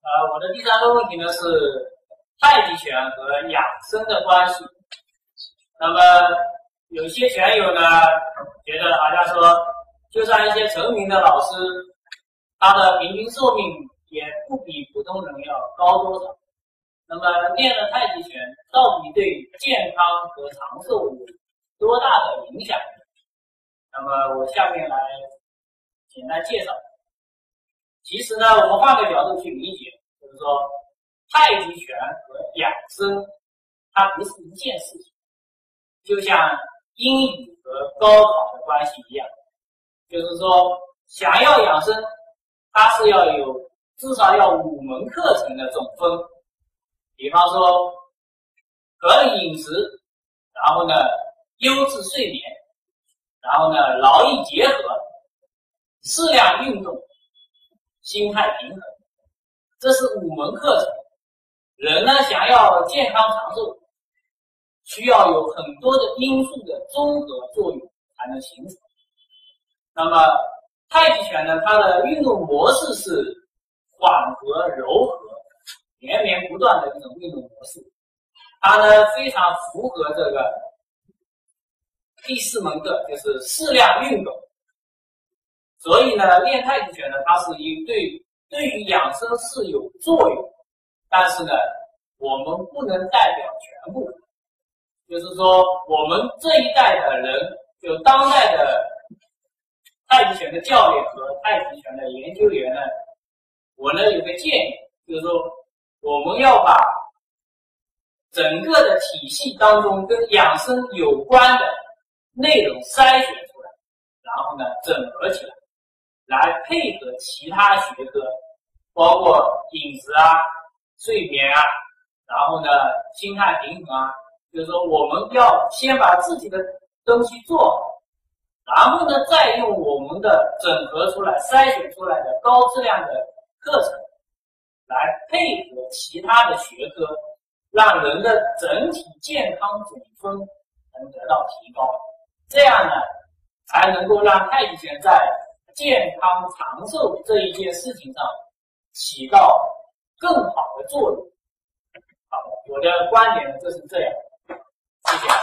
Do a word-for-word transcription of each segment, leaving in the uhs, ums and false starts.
呃，我的第三个问题呢是太极拳和养生的关系。那么有些拳友呢觉得好像说，就算一些成名的老师，他的平均寿命也不比普通人要高多少。那么练了太极拳到底对健康和长寿有多大的影响？那么我下面来简单介绍。其实呢，我们换个角度去理解，就是说太极拳和养生它不是一件事情，就像英语和高考的关系一样，就是说想要养生，它是要有至少要五门课程的总分。比方说合理饮食，然后呢优质睡眠，然后呢劳逸结合，适量运动，心态平衡，这是五门课程。人呢想要健康长寿，需要有很多的因素的综合作用才能形成。那么太极拳呢，它的运动模式是缓和柔和连绵不断的一种运动模式，它呢非常符合这个第四门课，就是适量运动。所以呢，练太极拳呢，它是一对对于养生是有作用，但是呢，我们不能代表全部。就是说，我们这一代的人，就当代的太极拳的教练和太极拳的研究员呢，我呢有个建议，就是说，我们要把整个的体系当中跟养生有关的内容筛选出来，然后呢整合起来，来配合其他学科，包括饮食啊、睡眠啊，然后呢心态平衡啊，就是说我们要先把自己的东西做好，然后呢再用我们的整合出来、筛选出来的高质量的课程来配合其他的学科，让人的整体健康总分能得到提高，这样呢才能够让太极拳在健康长寿这一件事情上起到更好的作用。好，我的观点就是这样，谢谢。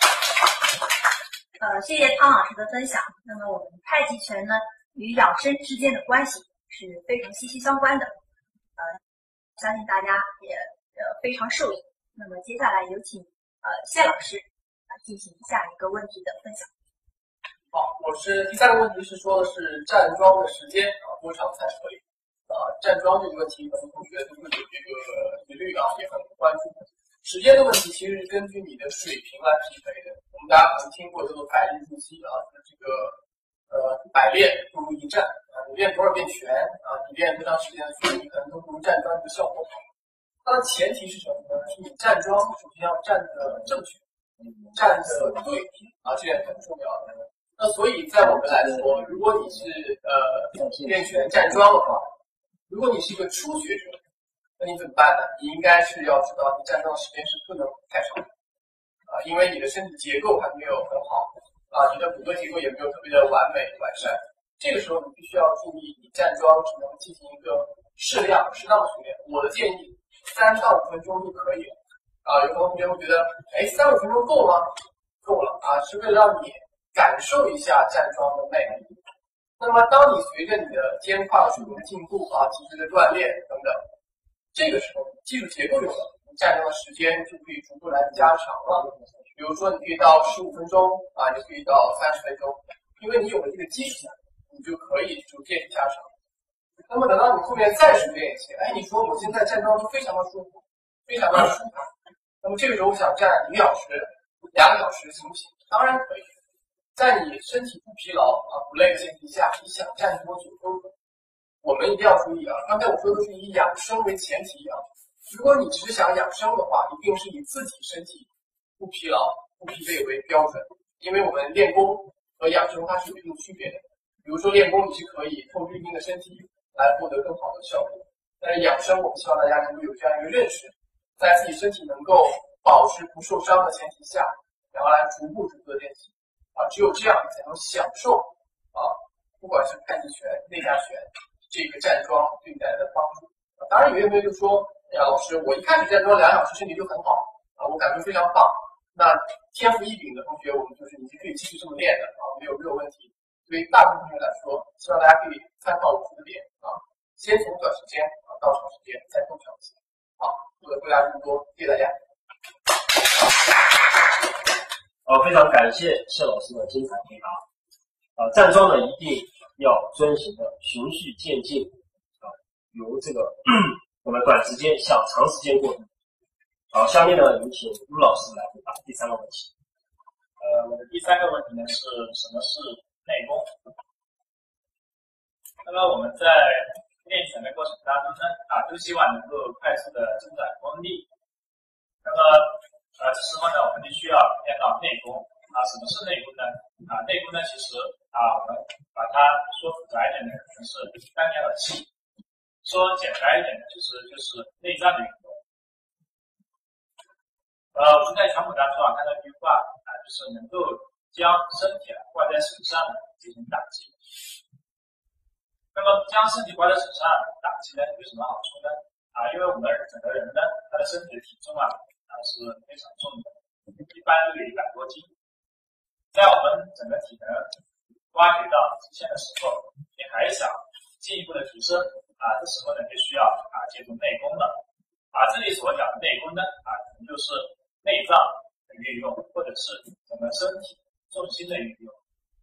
呃，谢谢汤老师的分享。那么我们太极拳呢与养生之间的关系是非常息息相关的，呃，相信大家也呃非常受益。那么接下来有请呃谢老师来进行下一个问题的分享。 好，我是第三个问题是说的是站桩的时间啊多长才合理？啊，站桩这个问题，很多同学都会有这个疑虑啊，也很关注。时间的问题其实是根据你的水平来匹配的。我们大家可能听过这个百日筑基啊，就是这个呃百练不如一站啊，你练多少遍拳啊，你练多长时间的拳，你可能都不如站桩这个效果好。它的前提是什么呢？是你站桩首先要站得正确，站得对啊，这点很重要的。那所以在我们来说，如果你是呃练拳站桩的话，如果你是一个初学者，那你怎么办呢？你应该是要知道你站桩的时间是不能太长的啊，因为你的身体结构还没有很好啊，你的骨骼结构也没有特别的完美完善。这个时候你必须要注意，你站桩只能进行一个适量适当的训练。我的建议三到五分钟就可以了啊。有的同学会觉得，哎，三五分钟够吗？够了啊，是为了让你感受一下站桩的魅力。那么当你随着你的肩胯水平的进步啊，脊椎的锻炼等等，这个时候基础结构有了，你站桩的时间就可以逐步来加长了。比如说你可以到十五分钟啊，你可以到三十分钟，因为你有了这个基础，你就可以逐渐加长。那么等到你后面再熟练一些，哎，你说我现在站桩都非常的舒服，非常的舒坦，那么这个时候我想站一个小时、两个小时行不行？当然可以。在你身体不疲劳啊、不累的前提下，你想站多久都可以。我们一定要注意啊，刚才我说的是以养生为前提啊。如果你只是想养生的话，一定是以自己身体不疲劳、不疲惫为标准，因为我们练功和养生它是有一定区别的。比如说练功，你是可以控制一定的身体来获得更好的效果，但是养生，我们希望大家能够有这样一个认识，在自己身体能够保持不受伤的前提下，然后来逐步逐步的练习。啊，只有这样你才能享受啊，不管是太极拳、内家拳，这个站桩对你带来的帮助啊。 当然，有些同学就说，哎呀，老师，我一开始站桩两小时身体就很好啊，我感觉非常棒。那天赋异禀的同学，我们就是你就可以继续这么练的啊，没有没有问题。对于大部分同学来说，希望大家可以参考我这个点啊，先从短时间啊到长时间，再从长期。好，我的回答这么多，谢谢大家。 好，非常感谢谢老师的精彩回答。啊，站桩呢一定要遵循的循序渐进啊，由这个我们短时间向长时间过渡。好，下面呢有请陆老师来回答第三个问题。 呃，我的第三个问题呢是什么是内功？那么我们在练拳的过程当中呢，啊，都希望能够快速的增长功力。那么，呃，这时候呢，我们就需要练到内功。啊，什么是内功呢？啊，内功呢，其实啊，我们把它说复杂一点呢，可能是单调的气；说简单一点呢，就是就是内脏的运动。呃，我们在拳谱当中啊看到一句话啊，就是能够将身体啊挂在手上呢进行打击。那么将身体挂在手上打击呢有什么好处呢？啊，因为我们整个人呢，他的身体的体重啊啊是非常重的，一般都有一百多斤。在我们整个体能挖掘到极限的时候，你还想进一步的提升啊，这时候呢就需要啊借助内功了。啊，这里所讲的内功呢啊，可能就是内脏的运用，或者是整个身体重心的运用。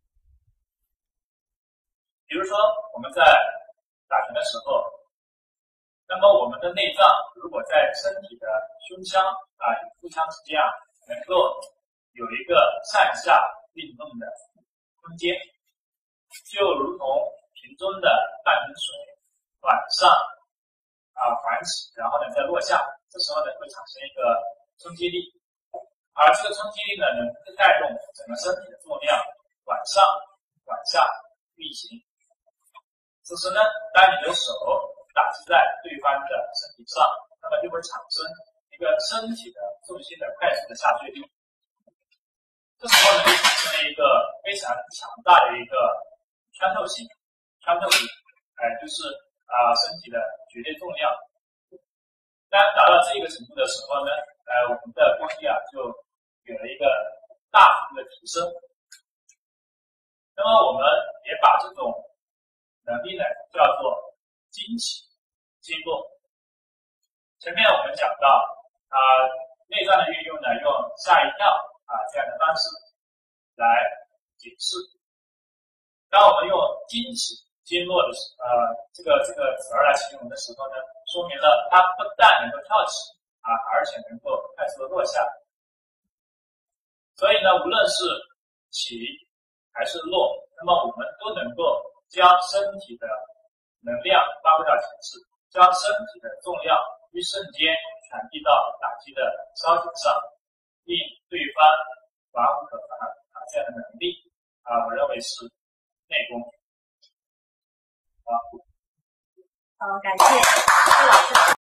比如说我们在打拳的时候，那么我们的内脏如果在身体的胸腔啊与腹腔之间啊，能够有一个上下运动的空间，就如同瓶中的半瓶水往上啊缓起，然后呢再落下，这时候呢会产生一个冲击力，而这个冲击力呢能带动整个身体的重量往上往下运行。此时呢，当你的手打击在对方的身体上，那么就会产生一个身体的重心的快速的下坠力。这时候呢，就产生了一个非常强大的一个穿透性、穿透力，哎、呃，就是啊、呃、身体的绝对重量。当达到这个程度的时候呢，呃，我们的功力啊就有了一个大幅度的提升。那么我们也把这种能力呢叫做惊起经络。前面我们讲到啊、呃，内脏的运用呢，用吓一跳啊这样的方式来解释。当我们用惊起经络的时呃这个这个词儿来形容的时候呢，说明了它不但能够跳起啊，而且能够快速的落下。所以呢，无论是起还是落，那么我们都能够将身体的能量发挥到极致，将身体的重量一瞬间传递到打击的梢点上，令对方防无可防啊这样的能力啊，我认为是内功。好， 好，感谢谢老师。